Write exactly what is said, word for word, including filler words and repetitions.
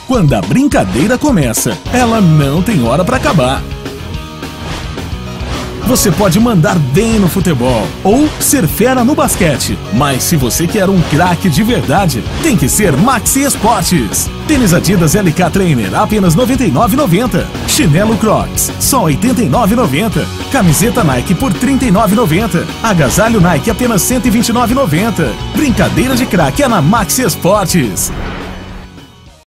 Quando a brincadeira começa, ela não tem hora para acabar. Você pode mandar bem no futebol ou ser fera no basquete, mas se você quer um craque de verdade, tem que ser Maxi Esportes. Tênis Adidas L K Trainer, apenas noventa e nove reais e noventa centavos. Chinelo Crocs, só oitenta e nove reais e noventa centavos. Camiseta Nike por trinta e nove reais e noventa centavos. Agasalho Nike, apenas cento e vinte e nove reais e noventa centavos. Brincadeira de craque é na Maxi Esportes.